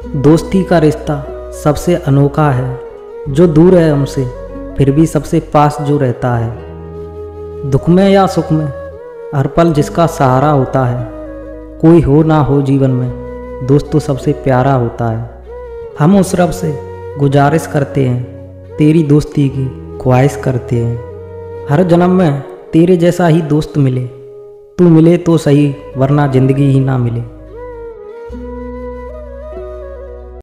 दोस्ती का रिश्ता सबसे अनोखा है, जो दूर है हमसे फिर भी सबसे पास जो रहता है। दुख में या सुख में हर पल जिसका सहारा होता है, कोई हो ना हो जीवन में दोस्त तो सबसे प्यारा होता है। हम उस रब से गुजारिश करते हैं, तेरी दोस्ती की ख्वाहिश करते हैं। हर जन्म में तेरे जैसा ही दोस्त मिले, तू मिले तो सही वरना ज़िंदगी ही ना मिले।